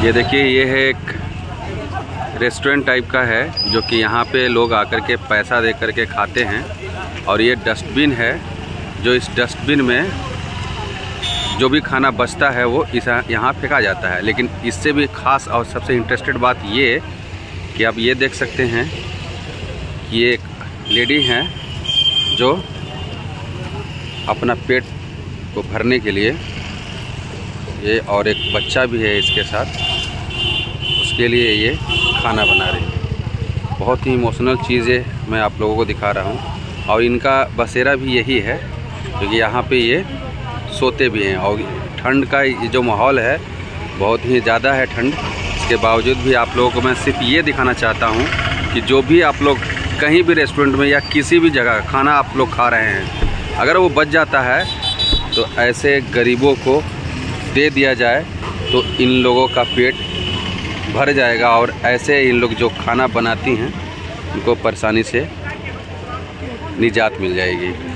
ये देखिए, ये है एक रेस्टोरेंट टाइप का है जो कि यहाँ पे लोग आकर के पैसा दे करके खाते हैं। और ये डस्टबिन है, जो इस डस्टबिन में जो भी खाना बचता है वो यहाँ फेंका जाता है। लेकिन इससे भी ख़ास और सबसे इंटरेस्टेड बात ये कि आप ये देख सकते हैं कि ये एक लेडी हैं जो अपना पेट को भरने के लिए, ये और एक बच्चा भी है इसके साथ, उसके लिए ये खाना बना रही है। बहुत ही इमोशनल चीज़ें मैं आप लोगों को दिखा रहा हूँ। और इनका बसेरा भी यही है क्योंकि यहाँ पे ये सोते भी हैं। और ठंड का जो माहौल है बहुत ही ज़्यादा है ठंड, इसके बावजूद भी आप लोगों को मैं सिर्फ ये दिखाना चाहता हूँ कि जो भी आप लोग कहीं भी रेस्टोरेंट में या किसी भी जगह खाना आप लोग खा रहे हैं, अगर वो बच जाता है तो ऐसे गरीबों को दे दिया जाए तो इन लोगों का पेट भर जाएगा। और ऐसे इन लोग जो खाना बनाती हैं उनको परेशानी से निजात मिल जाएगी।